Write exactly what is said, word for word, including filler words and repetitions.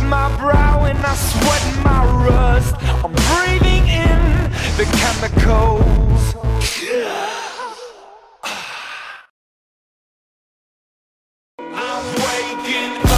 my brow and I sweat my rust. I'm breathing in the chemicals. I'm waking